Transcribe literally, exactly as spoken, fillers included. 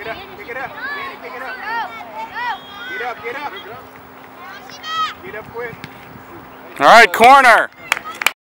up, pick it up. Manny, pick it up. Get up, get up. Get up quick. All right, corner.